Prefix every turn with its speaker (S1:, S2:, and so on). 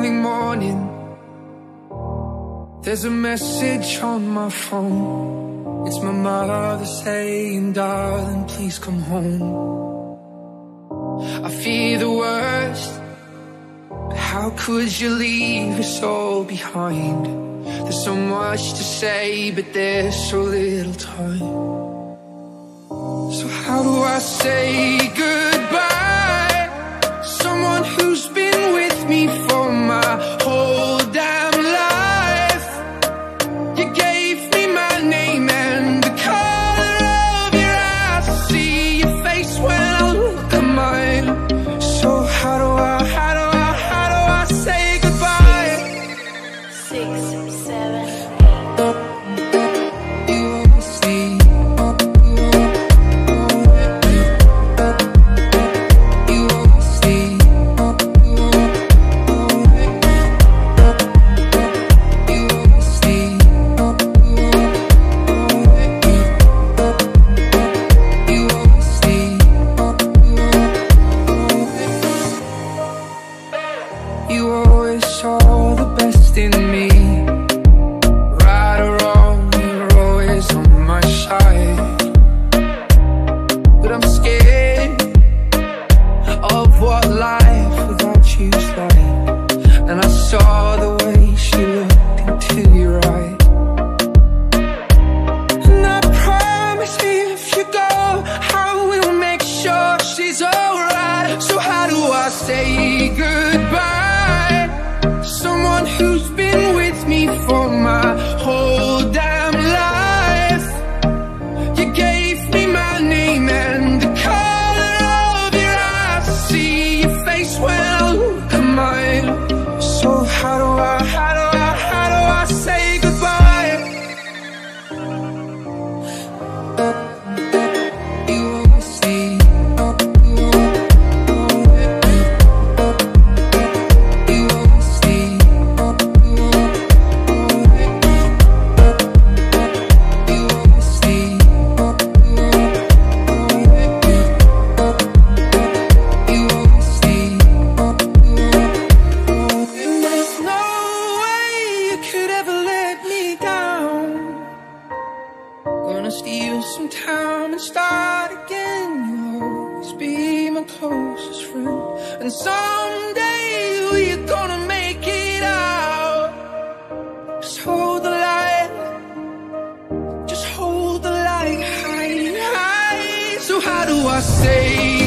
S1: early morning, there's a message on my phone. It's my mother saying, darling, please come home. I fear the worst, but how could you leave us all behind? There's so much to say, but there's so little time. So how do I say goodbye? Someone who's been with me for my whole damn life. You gave me my name and the color of your eyes. I see your face when I look at mine. So how do I say goodbye?
S2: 6, 7.
S1: You always saw the best in me. Right or wrong, you're always on my side. But I'm scared of what life without you's like. And I saw the way she looked into your eyes. And I promise if you go, I will make sure she's alright. So how do I say goodbye? Someone who's been with me for my whole damn life. You gave me my name and the color of your eyes. I see your face when I look at mine. So how do I say goodbye? You always see. Gonna steal some time and start again. You'll always be my closest friend. And someday we're gonna make it out. Just hold the light. Just hold the light high, high. So how do I say